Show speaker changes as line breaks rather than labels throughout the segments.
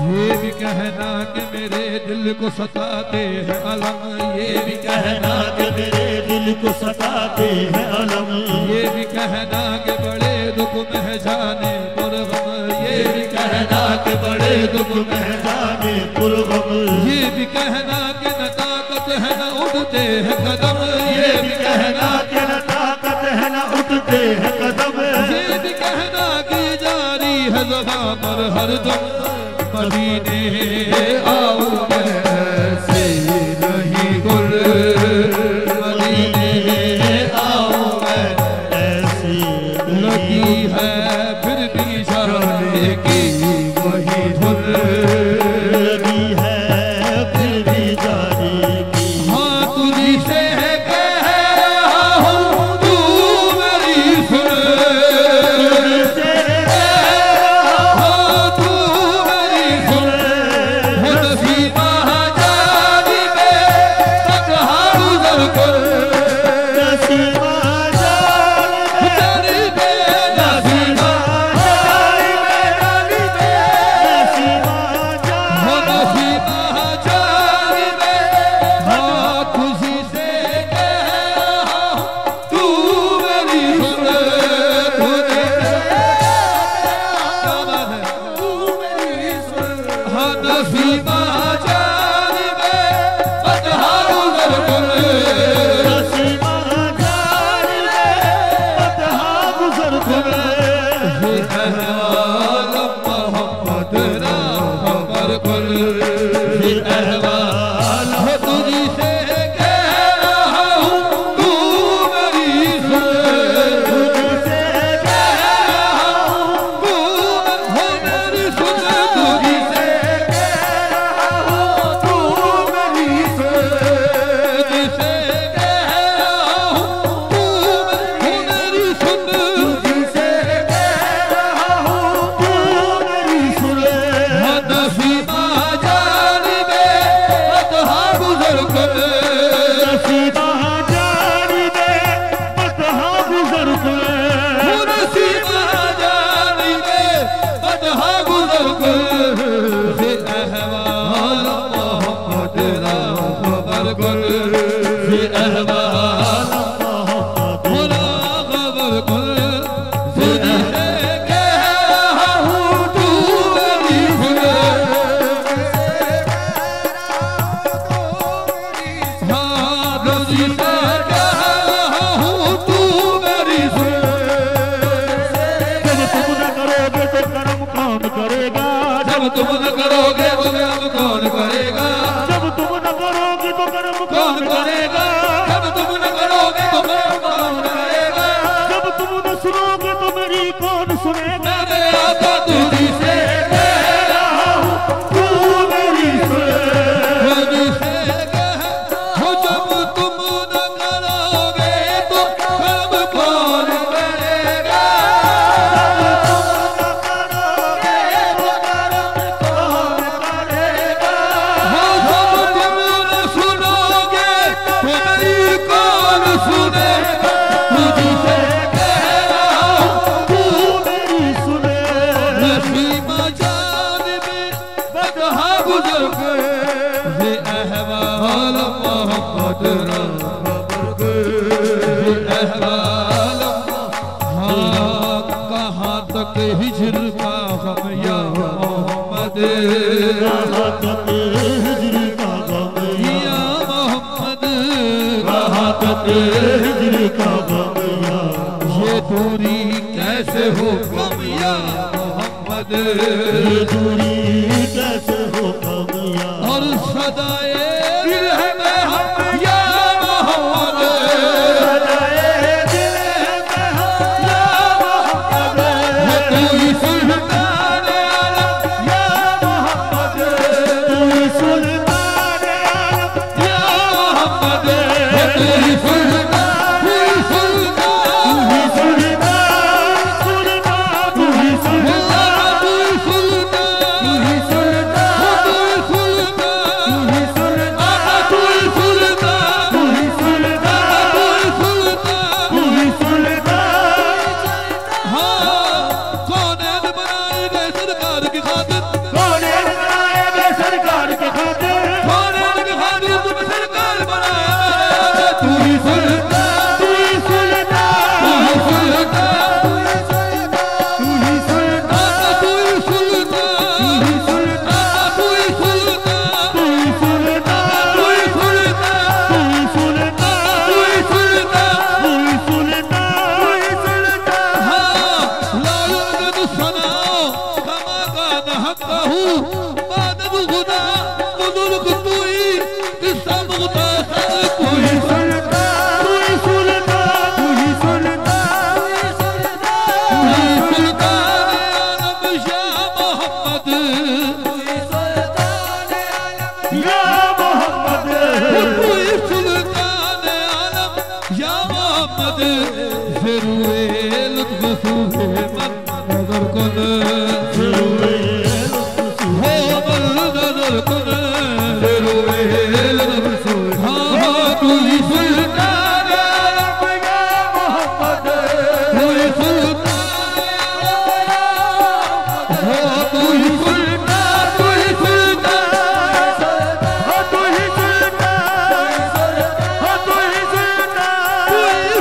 ये भी कहना कि मेरे दिल को सताते हैं अलम,
ये भी कहना कि मेरे दिल को सताते हैं अलम,
ये भी कहना कि बड़े दुख में जाने पुरगम,
ये भी कहना कि बड़े दुख में जाने पुरगम,
ये भी कहना कि न ताकत है न उठते हैं कदम,
ये भी कहना कि न ताकत है न उठते हैं कदम,
ये भी कहना कि जारी है ज़बान पर हरदम, मदीने आओ ऐसे नहीं गुल, मदीने आओ
ऐसी
लगी है फिर भी जाने की वही धुन,
लगी है फिर भी जाने की।
हाँ तुझी से कह रहा हूँ तू मेरी सुन,
तुझसे कह रहा
हाँ तू मेरी सुन, है नसीबा जानी में तकहा गुज़र कर,
नसीबा
जानी में नसीबा
जानी में, नसीबा
हाँ नसीबा जानी में, हाँ तुझी से कह रहा हूँ तू मेरी सुन, तूने क्या बात है, हाँ नसीबा जानी में तकहा गुज़र कर,
नसीबा जानी में बदहा गुज़र कर।
मोहम्मद राह पर
ये अहवाल
हो तुझी से कह रहा हूँ तू मेरी सुन,
तुझसे कह रहा हूँ,
तू हो मेरी सुन, तुझी से
कह रहा हूँ तू मेरी सुन,
तुझी से कह रहा हूँ तू मेरी सुन,
तुझसे कह रहा हूँ तू मेरी सुन,
हाँ नसीबा जानी में बदहा गुज़र कर,
नसीबा जानी में बदहा गुज़र कर।
नसीबा जानी में बदहा गुज़र कर, ये अहवाल मोहम्मद राह पर कर,
ये अहवाल मोहम्मद
राह पर कर, तुझी से कह रहा हूँ तू मेरी सुन, हाँ तुझी से कह रहा हूँ तू मेरी सुन,
जब तुम न करोगे तो कर्म कौन करेगा,
जब तुम न करोगे तो कर्म कौन करेगा,
जब तुम न करोगे तो कर्म
कौन करेगा, जब तुम न करोगे तो कर्म कौन करेगा,
जब तुम न सुनोगे तो मेरी कौन सुनेगा।
मेरे आका तुझी से कह रहा हूँ
तू मेरी सुन,
तुझी से कह, हो जब तुम न करोगे तो कर्म कौन करेगा,
न करोगे तो कर्म कौन करेगा।
हो जब तुम न सुनोगे तो मेरी कौन सुनेगा, तुझी से कह रहा हूँ
तू मेरी सुन,
नसीबा जान में बदहा गुज़र गए, ये अहवाल मोहम्मद राह पर गए, ये अहवाल हाँ कहाँ तक हिजर का गम या मोहम्मद,
कहाँ तक हिजर का गम
या मोहम्मद,
कहाँ तक हिजर का गम या
ये दूरी कैसे हो कम या मोहम्मद,
ये दूरी कैसे हो कम या
और सदाए दिल है मैं हम या मोहम्मद,
सदाए दिल है मैं हम या मोहम्मद,
तू ही सुल्तान आलम
या मोहम्मद, तू ही सुल्तान आलम
या मोहम्मद, तू ही सुल्तान, तू ही सुल्तान,
तू ही सुल्तान, सुल्तान, तू ही सुल्तान,
तू ही सुल्तान,
तू ही सुल्तान,
हाँ कौन बनाए गए सरकार की खातिर,
कौन बनाए
कहू मादद खुदा बुजुर्ग तू ही किस्सा मुख्तासर कोई सुल्तान तू ही सुल्तान तू ही सुल्तान आलम शाह मोहम्मद तू ही सुल्तान आलम या मोहम्मद तू ही सुल्तान आलम या मोहम्मद ज़रूए लुत्फ़ सूहे मन नज़र कुन ज़रूए लुत्फ़ सूहे मन नज़र कुन ज़रूए लुत्फ़ सूहे हाँ तू ही सुल्तान आलम या मोहम्मद तू ही सुल्तान हाँ तू ही सुल्तान तू ही सुल्तान हाँ तू ही सुल्तान हाँ तू ही सुल्तान तू ही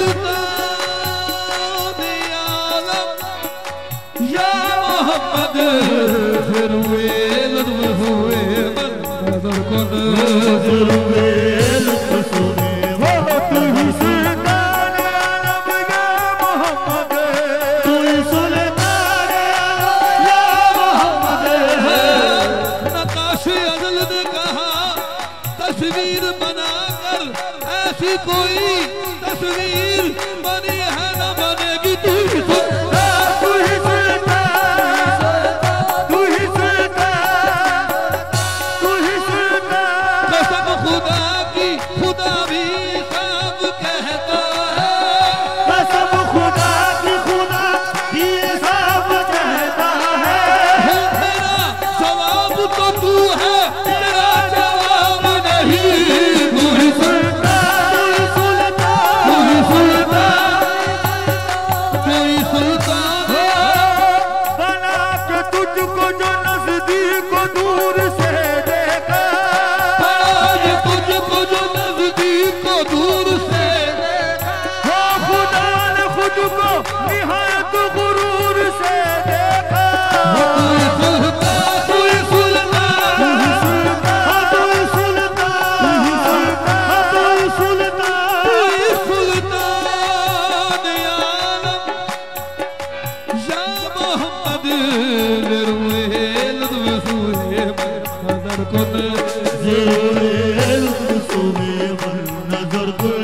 सुल्तान आलम या मोहम्मद ज़रूए लुत्फ़ सूहे मन नज़र कुन ज़रूए लुत्फ़ सूहे तू ही सुल्तान आलम या मोहम्मद तू ही सुल्तान आलम या मोहम्मद नकाशे अज़ल ने कहा तस्वीर बनाकर ऐसी कोई तस्वीर बनी है न बनेगी तू ही सुल्तान तू ही सुल्तान तू ही सुल्तान तू ही सुल्तान कसम खुदा की खुदा भी सब कहता है कसम खुदा की खुदा भी सब कहता है मेरा जवाब तो तू है तेरा जवाब नहीं तू ही सुल्तान तू ही सुल्तान तू ही सुल्तान
बना के तुझको जो नजदीक को दूर से देखा
आज तुझको जो नजदीक को दूर से
हो खुदा ने खुद को निहायत गुरूर से देखा
तू ही सुल्तान तू ही सुल्तान
हाँ तू ही सुल्तान हाँ तू ही सुल्तान
तू ही सुल्तान आलम या मोहम्मद ज़रूए लुत्फ़ सूहे मन नज़र कुन
ज़रूए लुत्फ़ सूहे मन नज़र कुन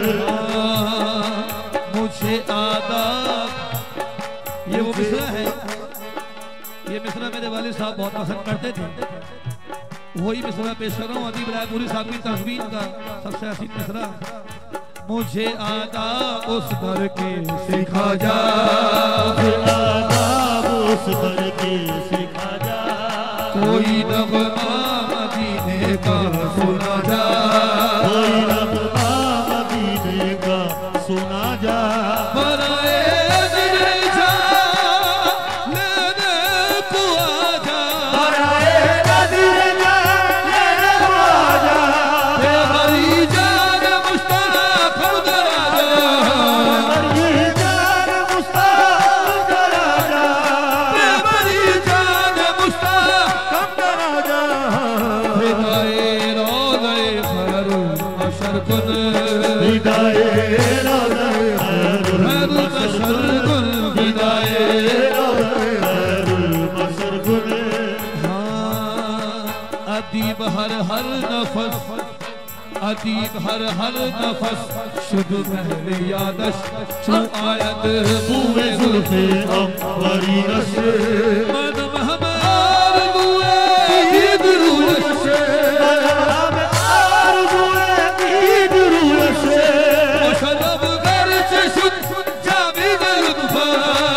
मुझे आदाब ये वो मिसरा है ये मिसरा मेरे वालिद साहब बहुत पसंद करते थे वही मिसरा पेश कर रहा हूँ अदीब रायपुरी साहब की तस्वीर का सबसे हसीन मिसरा मुझे आदाब उस दर के सिखा जा
आदाब उस दर के सिखा जा
कोई नग़मा मदीने का सुना जा
कोई नग़मा मदीने का सुना जा
बनाए दिल जा लेने को आजा
बनाए दिल जा लेने को आजा
हरी जान मुश्ताक दराजा
हरी जान मुश्ताक राजा
हरी जान मुश्ताक
राजा
हिदाए रोज़े खैरुल बशर कुन
हिदाए
खैरुल बशर कुन हिदाए
बशर गुल
अदीब हर नफस अदीब हर नफस शुद्ध महल यादश चू आयत बुए
जुल्फे अंबरी रश
मन महमार बुए ईद रूश मुशरफ गर से शुद्ध जावेद लुत्फा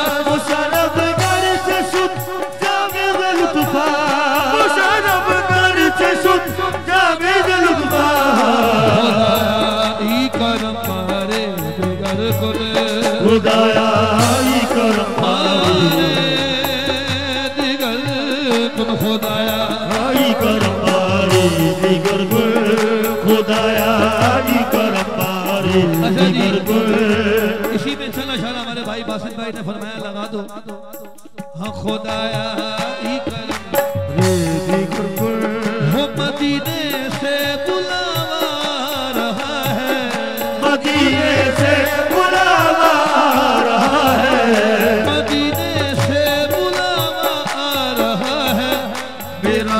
खुदाई करम मारे दिगर कुल
खुदाया करम
मारे दिगर कुल खुदाया
करम मारे दिगर गुल खुदाया करम मारे दिगर गुल
इसी में चला शाला हमारे भाई बासित भाई ने फरमाया लगा दो हाँ खुदाया करम
दिगर गुल
हो मदीने से बुलावा रहा है
मदीने से बुलावा रहा है
मदीने से बुलावा आ रहा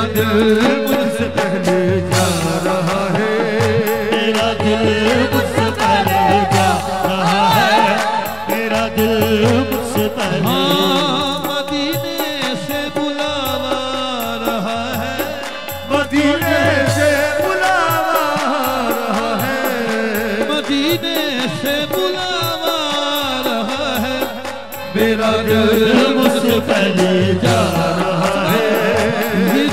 दिल मुझसे पहले जा रहा है,
मेरा दिल मुझसे पहले जा रहा है, मेरा दिल मुझसे पहले।
हाँ मदीने से बुलावा रहा है,
मदीने से बुलावा रहा है,
मदीने से बुलावा रहा है,
मेरा दिल मुझसे पहले जा रहा है।
ये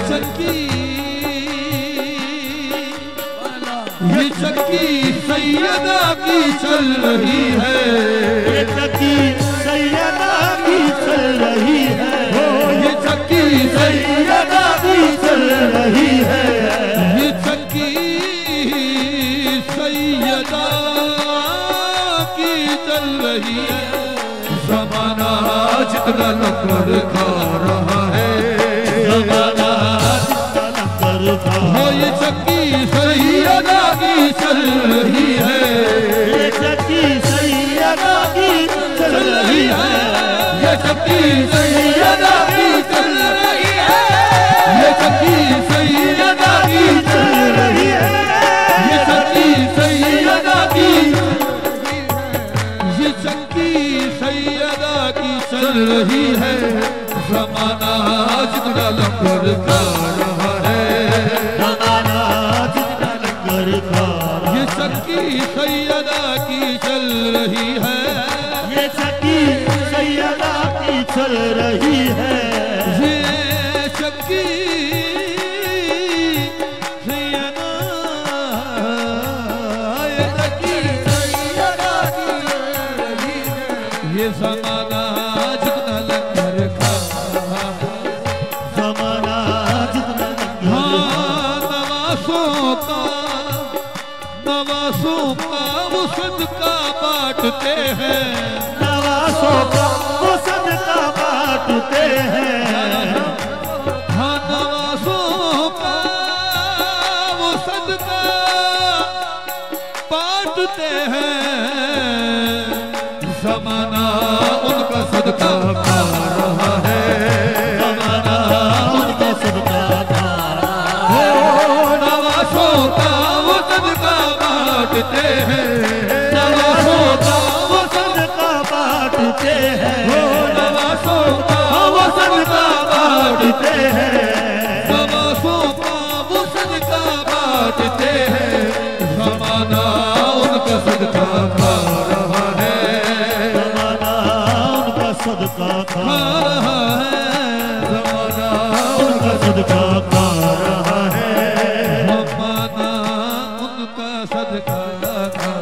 चक्की सैयदा की चल रही है,
ये चक्की सैयदा की चल रही है,
ये चक्की
सैयदा की चल रही है,
ये चक्की सैयदा की चल रही है।
ज़माना जितना लंगर खा रहा है,
ज़माना जितना लंगर खा,
हो ये चक्की सैयदा की चल रही है,
ये चक्की सैयदा की चल रही है,
ये चक्की सैयदा की चल रही है, ये चक्की सैयदा की चल रही है, ये चक्की सैयदा की, ये चक्की सैयदा की चल रही है। ज़माना जितना लंगर खा रहा है,
ज़माना जितना लंगर खा,
ये चक्की सैयदा की चल रही है,
ये चक्की सैयदा की चल रही है,
ये चक्की सैयदा, ये चक्की सैयदा की चल रही है। ये ज़माना जितना लंगर खा,
ज़माना जितना लंगर
हाँ नवासों का वो सदका बांटते हैं,
नवासों का वो सदका बांटते हैं,
हाँ नवासों का वो सदका बांटते हैं। ज़माना उनका सदका खा रहा है,
ज़माना उनका सदका खा रहा है,
नवासों का वो सदका बांटते हैं, नवासों का वो
सदका बांटते हैं,
नवासों का वो सदका
बांटते हैं,
नवासों का वो सदका बांटते हैं। ज़माना उनका सदका खा रहा है,
ज़माना उनका सदका खा
रहा है,
ज़माना उनका सदका खा रहा है,
ज़माना उनका सदका खा